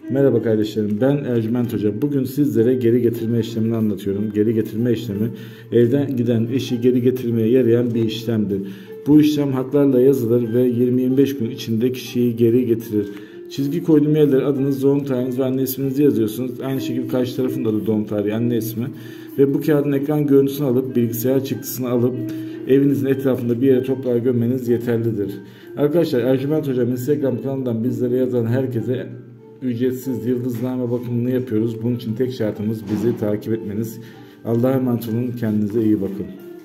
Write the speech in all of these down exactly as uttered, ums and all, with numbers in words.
Merhaba kardeşlerim, ben Ercüment Hoca. Bugün sizlere geri getirme işlemini anlatıyorum. Geri getirme işlemi, evden giden eşi geri getirmeye yarayan bir işlemdir. Bu işlem haklarla yazılır ve yirmi yirmi beş gün içinde kişiyi geri getirir. Çizgi koyduğum yerlere adınız, doğum tarihiniz ve anne isminizi yazıyorsunuz. Aynı şekilde karşı tarafın da doğum tarihi, anne ismi. Ve bu kağıdın ekran görüntüsünü alıp, bilgisayar çıktısını alıp evinizin etrafında bir yere toprağa gömmeniz yeterlidir. Arkadaşlar, Ercüment Hocam Instagram kanalından bizlere yazan herkese ücretsiz yıldızname bakımını yapıyoruz. Bunun için tek şartımız bizi takip etmeniz. Allah'a emanet olun. Kendinize iyi bakın.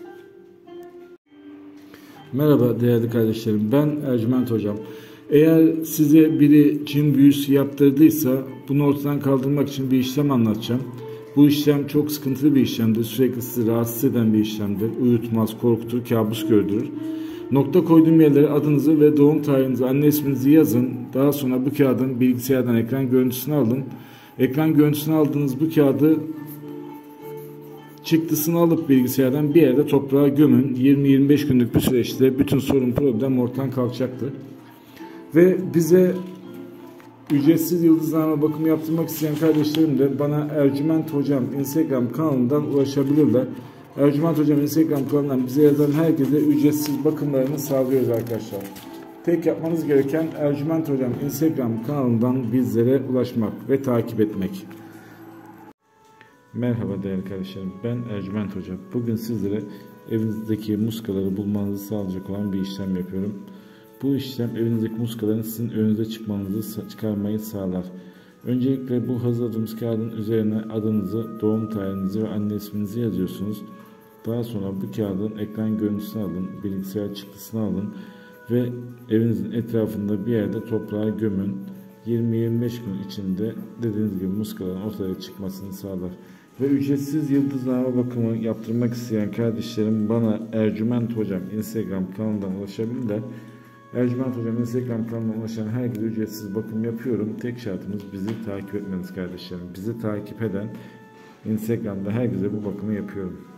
Merhaba değerli kardeşlerim. Ben Ercüment Hocam. Eğer size biri cin büyüsü yaptırdıysa bunu ortadan kaldırmak için bir işlem anlatacağım. Bu işlem çok sıkıntılı bir işlemdir. Sürekli sizi rahatsız eden bir işlemdir. Uyutmaz, korkutur, kabus gördürür. Nokta koyduğum yerlere adınızı ve doğum tarihinizi, anne isminizi yazın. Daha sonra bu kağıdın bilgisayardan ekran görüntüsünü alın. Ekran görüntüsünü aldığınız bu kağıdı çıktısını alıp bilgisayardan bir yerde toprağa gömün. yirmi yirmi beş günlük bir süreçte bütün sorun problem ortadan kalkacaktır. Ve bize ücretsiz yıldızname bakımı yaptırmak isteyen kardeşlerim de bana Ercüment Hocam Instagram kanalından ulaşabilirler. Ercüment Hocam Instagram kanalından bize yazan herkese ücretsiz bakımlarını sağlıyoruz arkadaşlar. Tek yapmanız gereken Ercüment Hocam Instagram kanalından bizlere ulaşmak ve takip etmek. Merhaba değerli kardeşlerim, ben Ercüment Hocam. Bugün sizlere evinizdeki muskaları bulmanızı sağlayacak olan bir işlem yapıyorum. Bu işlem evinizdeki muskaların sizin önünüze çıkmanızı çıkarmayı sağlar. Öncelikle bu hazırladığımız kağıdın üzerine adınızı, doğum tarihinizi ve anne isminizi yazıyorsunuz. Daha sonra bu kağıdın ekran görüntüsünü alın, bilgisayar çıktısını alın ve evinizin etrafında bir yerde toprağa gömün. yirmi yirmi beş gün içinde dediğiniz gibi muskaların ortaya çıkmasını sağlar. Ve ücretsiz yıldızname bakımı yaptırmak isteyen kardeşlerim bana Ercüment Hocam Instagram kanalından ulaşabilirler. Ercüment Hocam Instagram kanalına ulaşan herkese ücretsiz bakım yapıyorum. Tek şartımız bizi takip etmeniz kardeşlerim. Bizi takip eden Instagram'da herkese bu bakımı yapıyorum.